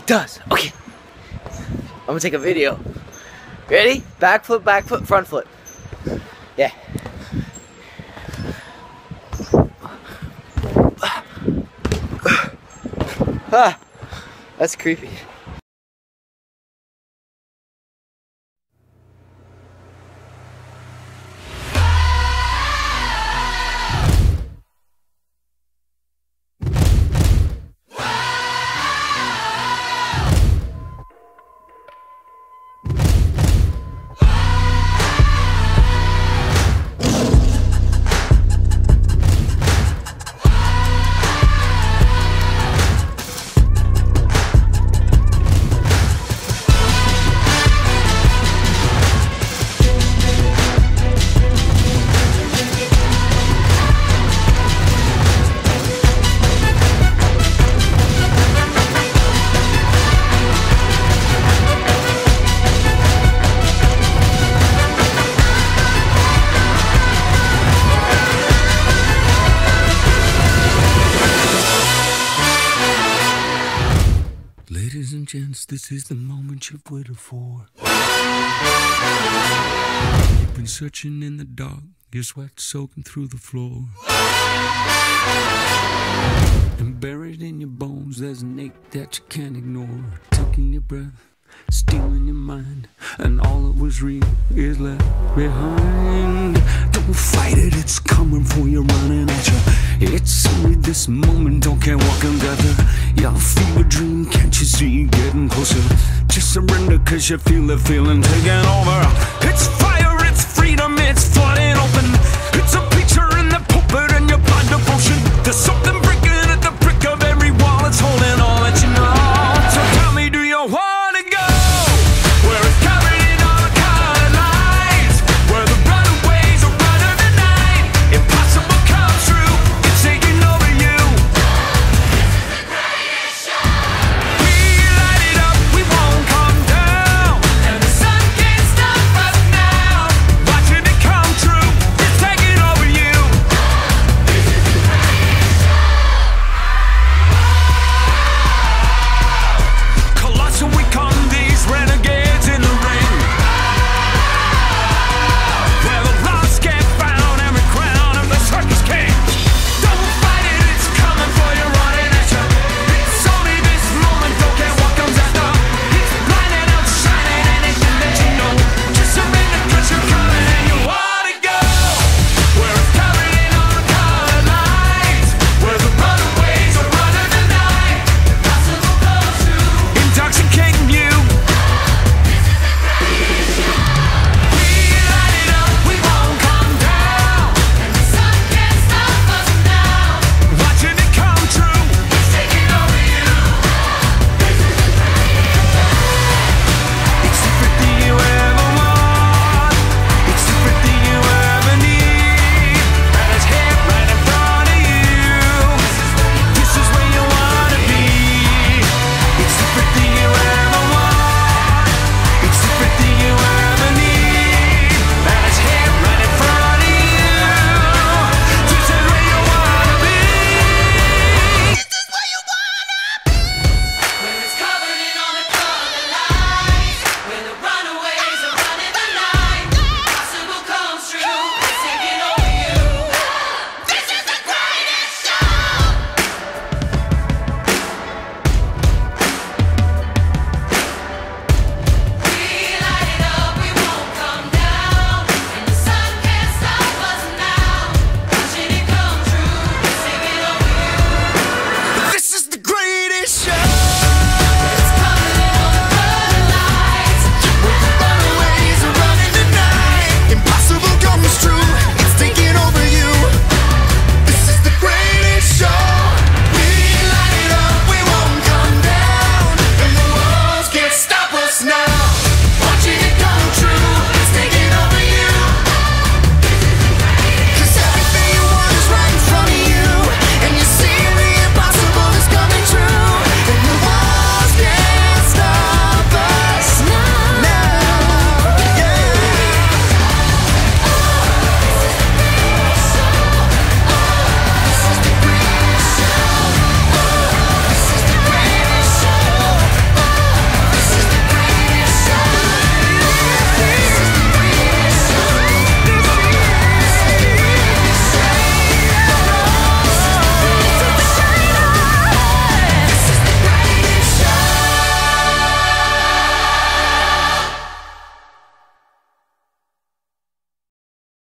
does. Okay. I'm gonna take a video. Ready? Back flip, front flip. Yeah. Ah, that's creepy. Ladies and gents, this is the moment you've waited for. You've been searching in the dark, your sweat soaking through the floor. And buried in your bones, there's an ache that you can't ignore. Taking your breath, stealing your mind, and all that was real is left behind. Don't fight it, it's coming for you, running at you. It's only this moment, don't care what can gather. Your fever dream, can't you see, getting closer? Just surrender, cause you feel the feeling taking over. It's fire, it's freedom, it's flooding open.